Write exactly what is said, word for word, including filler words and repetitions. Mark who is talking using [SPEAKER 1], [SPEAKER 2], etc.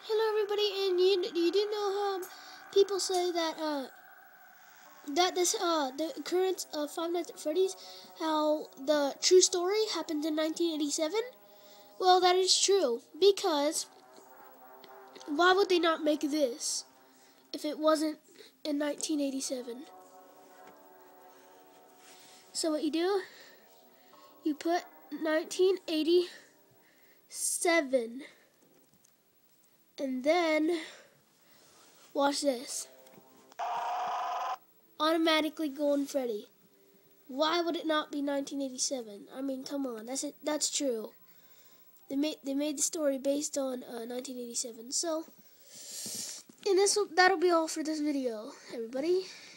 [SPEAKER 1] Hello, everybody, and you you do know um people say that uh that this uh the occurrence of Five Nights at Freddy's, how the true story happened in nineteen eighty-seven. Well, that is true, because why would they not make this if it wasn't in nineteen eighty-seven? So what you do, you put nineteen eighty-seven, and then watch this. Automatically Golden Freddy. Why would it not be nineteen eighty-seven? I mean, come on, that's it. That's true. They made they made the story based on uh, nineteen eighty-seven. So, and this will, that'll be all for this video, everybody.